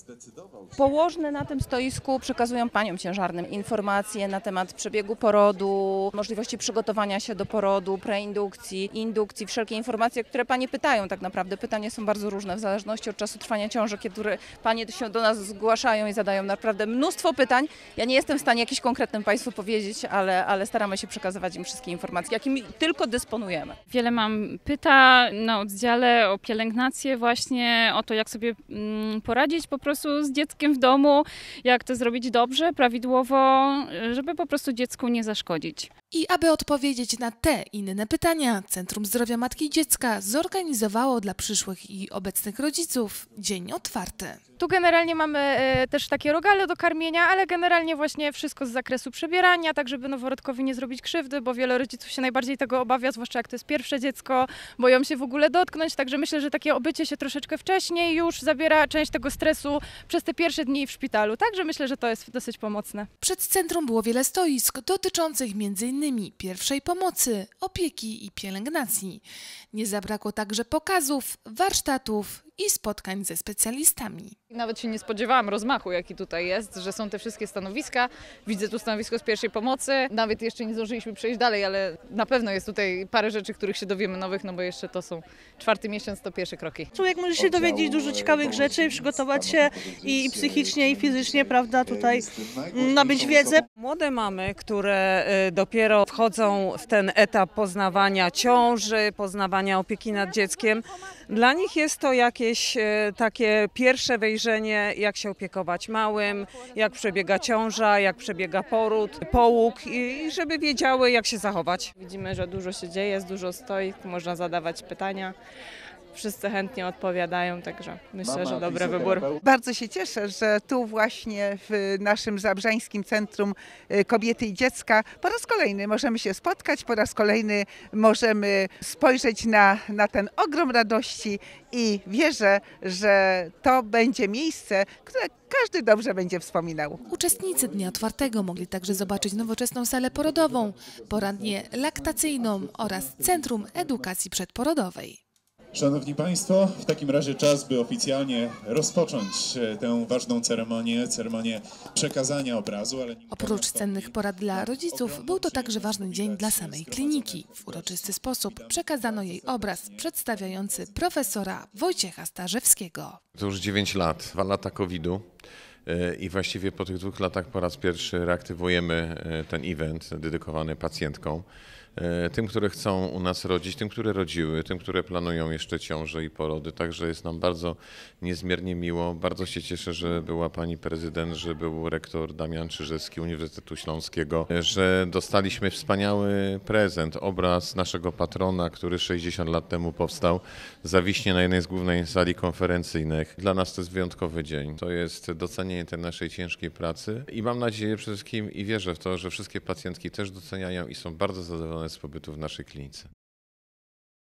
Położne na tym stoisku przekazują paniom ciężarnym informacje na temat przebiegu porodu, możliwości przygotowania się do porodu, preindukcji, indukcji, wszelkie informacje, które panie pytają tak naprawdę. Pytania są bardzo różne w zależności od czasu trwania ciąży, kiedy panie się do nas zgłaszają i zadają naprawdę mnóstwo pytań. Ja nie jestem w stanie jakiś konkretnym państwu powiedzieć, ale staramy się przekazywać im wszystkie informacje, jakimi tylko dysponujemy. Wiele mam pytań na oddziale o pielęgnację właśnie, o to jak sobie poradzić po prostu z dzieckiem w domu, jak to zrobić dobrze, prawidłowo, żeby po prostu dziecku nie zaszkodzić. I aby odpowiedzieć na te i inne pytania, Centrum Zdrowia Matki i Dziecka zorganizowało dla przyszłych i obecnych rodziców dzień otwarty. Tu generalnie mamy też takie rogale do karmienia, ale generalnie właśnie wszystko z zakresu przebierania, tak żeby noworodkowi nie zrobić krzywdy, bo wiele rodziców się najbardziej tego obawia, zwłaszcza jak to jest pierwsze dziecko, boją się w ogóle dotknąć, także myślę, że takie obycie się troszeczkę wcześniej już zabiera część tego stresu przez te pierwsze dni w szpitalu, także myślę, że to jest dosyć pomocne. Przed centrum było wiele stoisk dotyczących m.in. pierwszej pomocy, opieki i pielęgnacji. Nie zabrakło także pokazów, warsztatów i spotkań ze specjalistami. Nawet się nie spodziewałam rozmachu, jaki tutaj jest, że są te wszystkie stanowiska. Widzę tu stanowisko z pierwszej pomocy. Nawet jeszcze nie zdążyliśmy przejść dalej, ale na pewno jest tutaj parę rzeczy, których się dowiemy nowych, no bo jeszcze to są 4. miesiąc, to pierwsze kroki. Człowiek może się dowiedzieć dużo ciekawych rzeczy, przygotować się i psychicznie, i fizycznie, prawda, tutaj nabyć wiedzę. Młode mamy, które dopiero wchodzą w ten etap poznawania ciąży, poznawania opieki nad dzieckiem, dla nich jest to jakieś takie pierwsze wejrzenie, jak się opiekować małym, jak przebiega ciąża, jak przebiega poród, połóg i żeby wiedziały, jak się zachować. Widzimy, że dużo się dzieje, jest dużo stoik, można zadawać pytania. Wszyscy chętnie odpowiadają, także myślę, że dobry wybór. Bardzo się cieszę, że tu właśnie w naszym Zabrzańskim Centrum Kobiety i Dziecka po raz kolejny możemy się spotkać, po raz kolejny możemy spojrzeć na ten ogrom radości i wierzę, że to będzie miejsce, które każdy dobrze będzie wspominał. Uczestnicy Dnia Otwartego mogli także zobaczyć nowoczesną salę porodową, poradnię laktacyjną oraz Centrum Edukacji Przedporodowej. Szanowni Państwo, w takim razie czas, by oficjalnie rozpocząć tę ważną ceremonię przekazania obrazu. Ale oprócz cennych porad dla rodziców, był to także ważny dzień dla samej kliniki. W uroczysty sposób przekazano jej obraz przedstawiający profesora Wojciecha Starzewskiego. To już 9 lat, 2 lata COVID-u. I właściwie po tych 2 latach po raz pierwszy reaktywujemy ten event dedykowany pacjentkom. Tym, które chcą u nas rodzić, tym, które rodziły, tym, które planują jeszcze ciąże i porody. Także jest nam bardzo niezmiernie miło. Bardzo się cieszę, że była pani prezydent, że był rektor Damian Czyżewski Uniwersytetu Śląskiego, że dostaliśmy wspaniały prezent, obraz naszego patrona, który 60 lat temu powstał, zawiśnie na jednej z głównej sali konferencyjnych. Dla nas to jest wyjątkowy dzień. To jest docenienie tej naszej ciężkiej pracy i mam nadzieję przede wszystkim i wierzę w to, że wszystkie pacjentki też doceniają i są bardzo zadowolone z pobytu w naszej klinice.